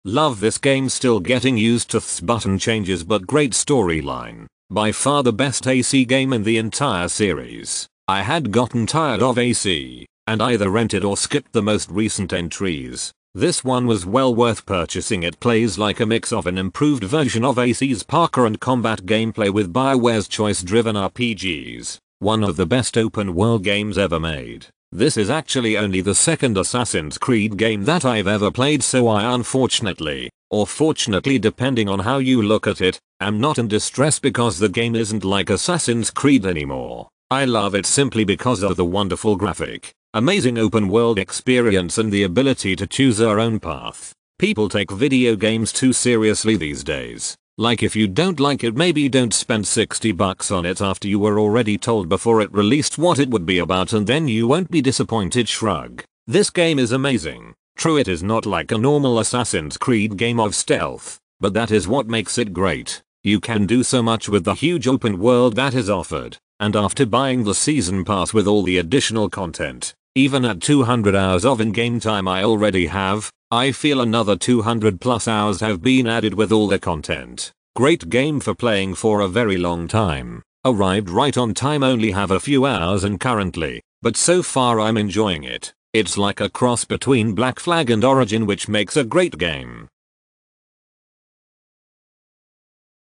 Love this game, still getting used to button changes but great storyline. By far the best AC game in the entire series. I had gotten tired of AC and either rented or skipped the most recent entries. This one was well worth purchasing. It plays like a mix of an improved version of AC's parkour and combat gameplay with BioWare's choice-driven RPGs. One of the best open world games ever made. This is actually only the second Assassin's Creed game that I've ever played, so I unfortunately, or fortunately depending on how you look at it, am not in distress because the game isn't like Assassin's Creed anymore. I love it simply because of the wonderful graphic, amazing open world experience and the ability to choose our own path. People take video games too seriously these days. Like, if you don't like it, maybe don't spend $60 on it after you were already told before it released what it would be about, and then you won't be disappointed. Shrug. This game is amazing. True, it is not like a normal Assassin's Creed game of stealth, but that is what makes it great. You can do so much with the huge open world that is offered, and after buying the season pass with all the additional content, even at 200 hours of in-game time I already have, I feel another 200 plus hours have been added with all the content. Great game for playing for a very long time. Arrived right on time, only have a few hours and currently, but so far I'm enjoying it. It's like a cross between Black Flag and Origin, which makes a great game.